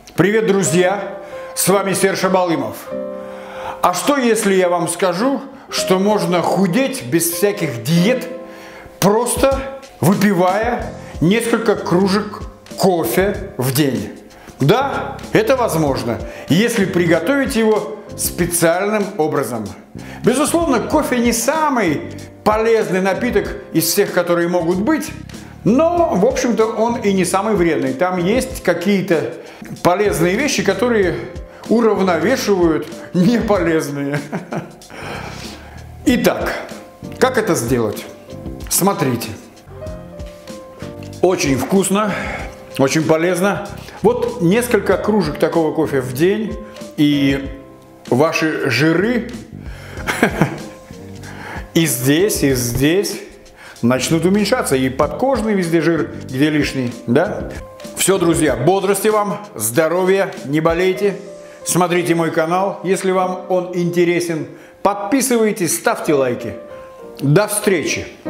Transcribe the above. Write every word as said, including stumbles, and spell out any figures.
Привет, друзья! С вами Серж Абалымов. А что, если я вам скажу, что можно худеть без всяких диет, просто выпивая несколько кружек кофе в день? Да, это возможно, если приготовить его специальным образом. Безусловно, кофе не самый полезный напиток из всех, которые могут быть, но, в общем-то, он и не самый вредный. Там есть какие-то полезные вещи, которые уравновешивают неполезные. Итак, как это сделать? Смотрите. Очень вкусно, очень полезно. Вот несколько кружек такого кофе в день, и ваши жиры и здесь, и здесь начнут уменьшаться. И подкожный везде жир, где лишний, да? Все, друзья, бодрости вам, здоровья, не болейте. Смотрите мой канал, если вам он интересен. Подписывайтесь, ставьте лайки. До встречи!